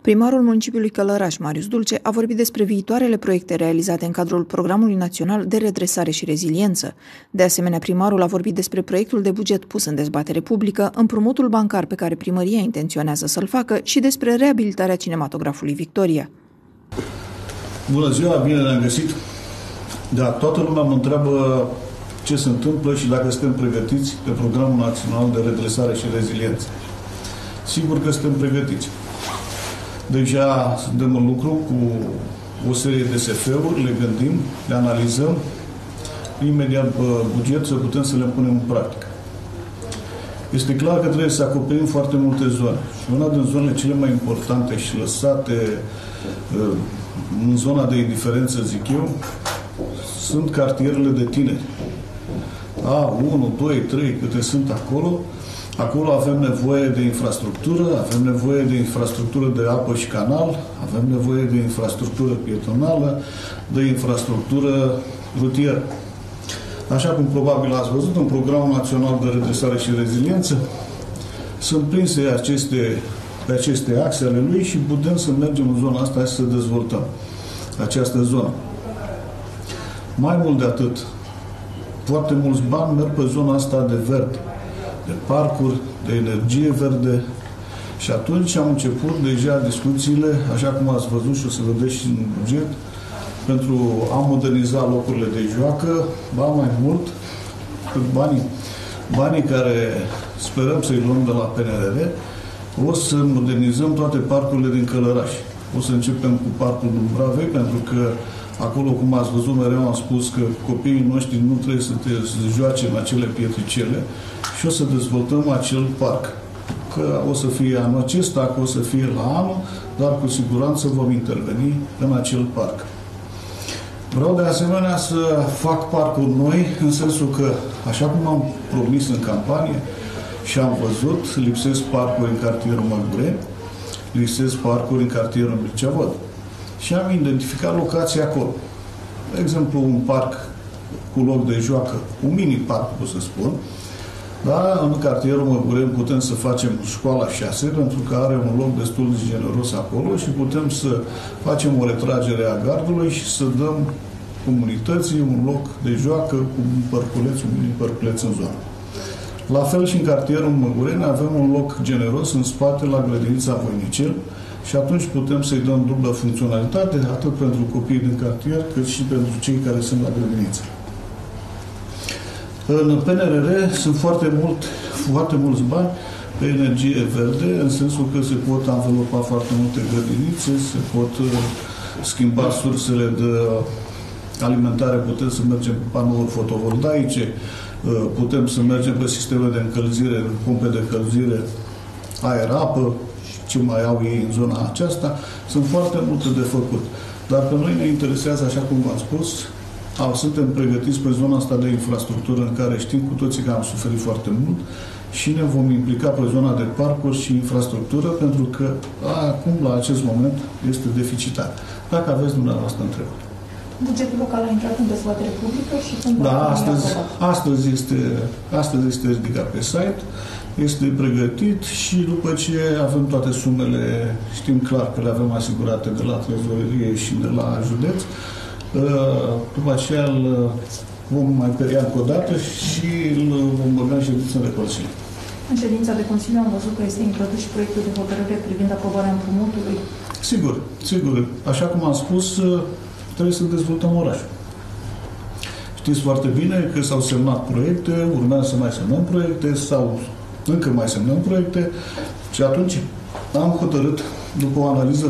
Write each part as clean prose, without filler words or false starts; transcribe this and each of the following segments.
Primarul municipiului Călăraș, Marius Dulce, a vorbit despre viitoarele proiecte realizate în cadrul Programului Național de Redresare și Reziliență. De asemenea, primarul a vorbit despre proiectul de buget pus în dezbatere publică, împrumutul bancar pe care primăria intenționează să-l facă și despre reabilitarea cinematografului Victoria. Bună ziua, bine ne-am găsit! Da, toată lumea mă întreabă ce se întâmplă și dacă suntem pregătiți pe Programul Național de Redresare și Reziliență. Sigur că suntem pregătiți. Deja suntem în lucru cu o serie de SF-uri, le gândim, le analizăm, imediat pe buget să putem să le punem în practică. Este clar că trebuie să acoperim foarte multe zone. Și una din zonele cele mai importante și lăsate în zona de indiferență, zic eu, sunt cartierele de tineri. 1, 2, 3, câte sunt acolo. Acolo avem nevoie de infrastructură, avem nevoie de infrastructură de apă și canal, avem nevoie de infrastructură pietonală, de infrastructură rutieră. Așa cum probabil ați văzut, în Programul Național de Redresare și Reziliență sunt prinse pe aceste axe ale lui și putem să mergem în zona asta și să dezvoltăm această zonă. Mai mult de atât, foarte mulți bani merg pe zona asta de verde, de parcuri, de energie verde și atunci am început deja discuțiile, așa cum ați văzut și o să vedeți și în buget, pentru a moderniza locurile de joacă, ba mai mult, banii care sperăm să-i luăm de la PNRR, o să modernizăm toate parcurile din Călăraș. O să începem cu Parcul Dumbravei, pentru că acolo, cum ați văzut, mereu am spus că copiii noștri nu trebuie să joace în acele pietricele și o să dezvoltăm acel parc. Că o să fie anul acesta, că o să fie la anul, dar cu siguranță vom interveni în acel parc. Vreau de asemenea să fac parcuri noi, în sensul că, așa cum am promis în campanie și am văzut, lipsesc parcuri în cartierul Măgureni, lipsesc parcuri în cartierul Mircea Văd. Și am identificat locații acolo. De exemplu, un parc cu loc de joacă, un mini-parc, pot să spun, dar în cartierul Măgureni putem să facem școala 6, pentru că are un loc destul de generos acolo și putem să facem o retragere a gardului și să dăm comunității un loc de joacă cu un părculeț, un mini-părculeț în zonă. La fel și în cartierul Măgureni avem un loc generos în spate la grădinița Voinicel și atunci putem să-i dăm dublă funcționalitate atât pentru copiii din cartier cât și pentru cei care sunt la grădiniță. În PNRR sunt foarte mulți bani pe energie verde, în sensul că se pot anvelopa foarte multe grădinițe, se pot schimba sursele de alimentare, putem să mergem pe panouri fotovoltaice, putem să mergem pe sisteme de încălzire, pompe de încălzire, aer-apă, ce mai au ei în zona aceasta. Sunt foarte multe de făcut. Dar pe noi ne interesează, așa cum v-am spus, suntem pregătiți pe zona asta de infrastructură în care știm cu toții că am suferit foarte mult și ne vom implica pe zona de parcuri și infrastructură, pentru că acum, la acest moment, este deficitar. Dacă aveți dumneavoastră întrebări. Bugetul local a intrat în dezbatere publică și cum astăzi este ridicat pe site, este pregătit și după ce avem toate sumele, știm clar că le avem asigurate de la trezorerie și de la județ, după aceea îl vom mai peria încă o dată și îl vom băga în ședință în recolțire. În ședința de Consiliu am văzut că este introdus și proiectul de hotărâre privind aprobarea împrumutului. Sigur. Așa cum am spus, trebuie să dezvoltăm orașul. Știți foarte bine că s-au semnat proiecte, urmează să mai semnăm proiecte sau încă mai semnăm proiecte și atunci am hotărât, după o analiză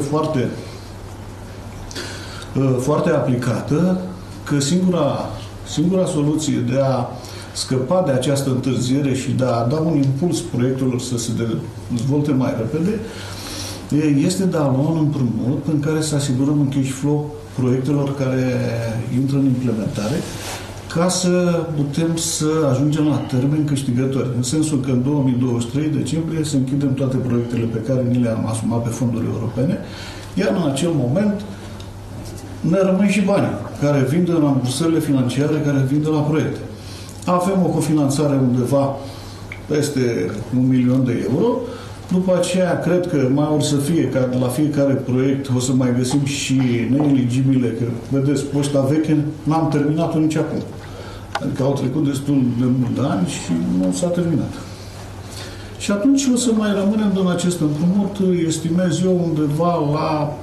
foarte aplicată, că singura soluție de a scăpa de această întârziere și de a da un impuls proiectelor să se dezvolte mai repede este de a lua un împrumut în care să asigurăm un cash flow proiectelor care intră în implementare, ca să putem să ajungem la termen câștigători. În sensul că în 2023, decembrie, să închidem toate proiectele pe care ni le-am asumat pe fonduri europene, iar în acel moment ne rămân și banii care vin de la rambursările financiare care vin de la proiecte. Avem o cofinanțare undeva peste 1.000.000 de euro, După aceea, cred că mai or să fie, ca la fiecare proiect, o să mai găsim și neeligibile, că, vedeți, poșta veche n-am terminat-o nici acum. Adică au trecut destul de mult ani și nu s-a terminat. Și atunci o să mai rămânem în acest împrumut, estimez eu, undeva la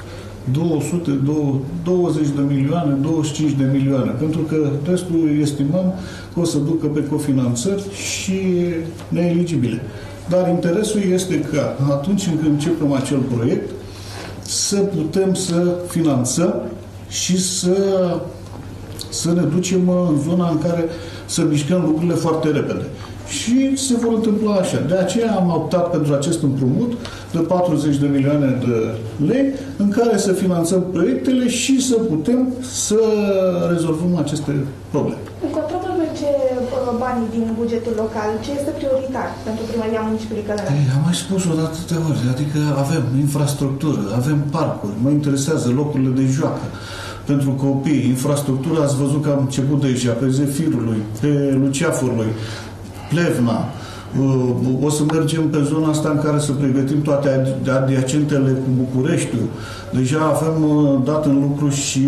220 de milioane, 25 de milioane, pentru că restul estimăm că o să ducă pe cofinanțări și neeligibile. Dar interesul este că atunci când începem acel proiect să putem să finanțăm și să ne ducem în zona în care să mișcăm lucrurile foarte repede. Și se vor întâmpla așa. De aceea am optat pentru acest împrumut de 40 de milioane de lei în care să finanțăm proiectele și să putem să rezolvăm aceste probleme. În controlul ce banii din bugetul local, ce este prioritar pentru Primăria Municipiului Călăraș? Am mai spus o dată de ori, adică avem infrastructură, avem parcuri, mă interesează locurile de joacă pentru copii, infrastructura, ați văzut că am început deja, pe Zefirului, pe Luceafărului, Plevna. O să mergem pe zona asta în care să pregătim toate adiacentele cu Bucureștiul. Deja avem dat în lucru și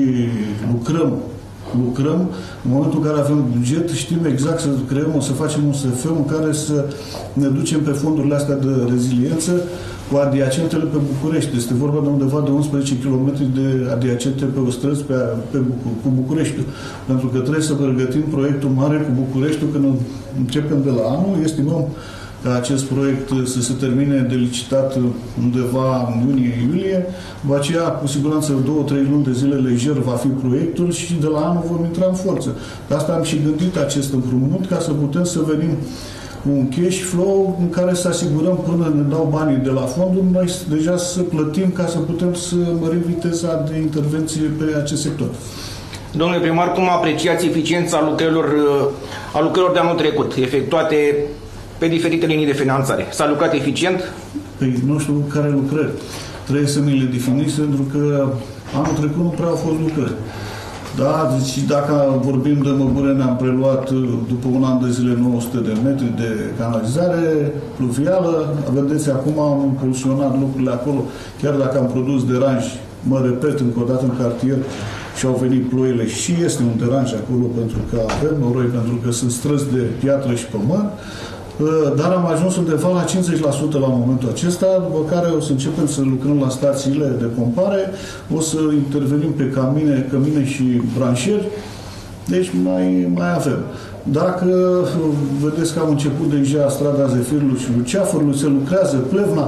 lucrăm. În momentul în care avem buget, știm exact să creăm, o să facem un SF în care să ne ducem pe fondurile astea de reziliență cu adiacentele pe București. Este vorba de undeva de 11 km de adiacente pe o străzi cu Bucureștiul. Pentru că trebuie să pregătim proiectul mare cu Bucureștiul când începem de la anul. Estimăm ca acest proiect să se termine de licitat undeva în iunie-iulie. După aceea, cu siguranță, 2-3 luni de zile lejer va fi proiectul și de la anul vom intra în forță. De asta am și gândit acest împrumut ca să putem să venim un cash flow în care să asigurăm până ne dau banii de la fonduri, noi deja să plătim ca să putem să mărim viteza de intervenție pe acest sector. Domnule primar, cum apreciați eficiența lucrărilor de anul trecut, efectuate pe diferite linii de finanțare? S-a lucrat eficient? Păi nu știu care lucrări. Trebuie să mi le definiți, pentru că anul trecut nu prea au fost lucrări. Da, deci dacă vorbim de Măgure, ne-am preluat după un an de zile 900 de metri de canalizare pluvială. Vedeți, acum am impulsionat lucrurile acolo, chiar dacă am produs deranj, mă repet încă o dată în cartier, și au venit ploile și este un deranj acolo pentru că avem noroi, pentru că sunt străzi de piatră și pământ. Dar am ajuns undeva la 50% la momentul acesta, după care o să începem să lucrăm la stațiile de pompare, o să intervenim pe cămine și branșeri, deci mai avem. Dacă vedeți că am început deja strada Zefirului și Luceafărului, se lucrează Plevna,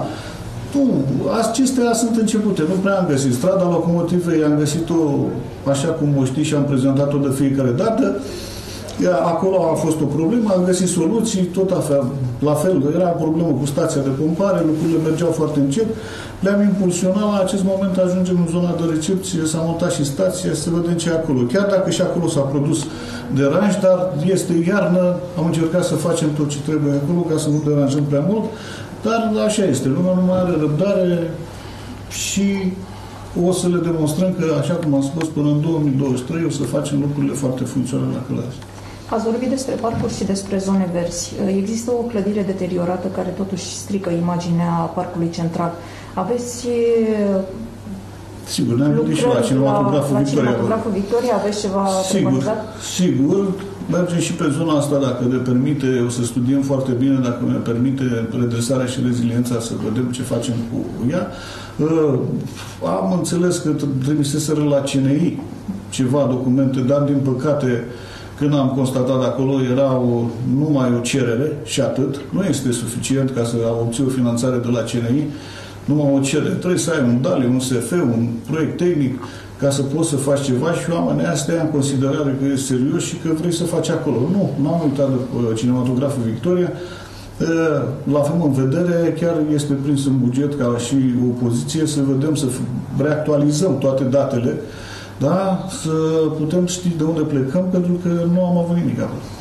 acestea sunt începute, nu prea am găsit. Strada Locomotivei am găsit-o așa cum o știi și am prezentat-o de fiecare dată. Acolo a fost o problemă, am găsit soluții, tot la fel, era o problemă cu stația de pompare, lucrurile mergeau foarte încet, le-am impulsionat, la acest moment ajungem în zona de recepție, s-a montat și stația, să vedem ce e acolo. Chiar dacă și acolo s-a produs deranj, dar este iarnă, am încercat să facem tot ce trebuie acolo ca să nu deranjăm prea mult, dar așa este, lumea nu mai are răbdare și o să le demonstrăm că, așa cum am spus, până în 2023 o să facem lucrurile foarte funcționale la Călăraș. Ați vorbit despre parcuri și despre zone verzi. Există o clădire deteriorată care totuși strică imaginea parcului central. Aveți sigur, ne-am gândit și la cinematograful Victoria. La cinematograful Victoria aveți ceva preconizat? Sigur. Mergem și pe zona asta, dacă ne permite, o să studiem foarte bine, dacă ne permite redresarea și reziliența, să vedem ce facem cu ea. Am înțeles că trimiseseră la CNI ceva documente, dar din păcate când am constatat acolo era numai o cerere și atât. Nu este suficient ca să obții o finanțare de la CNI, numai o cerere. Trebuie să ai un DALI, un SF, un proiect tehnic ca să poți să faci ceva și oamenii astea ia în considerare că e serios și că vrei să faci acolo. Nu, n-am uitat de cinematograful Victoria. L-avem în vedere, chiar este prins în buget ca și o poziție, să vedem, să reactualizăm toate datele, da? Să putem ști de unde plecăm, pentru că nu am avut nimic acolo.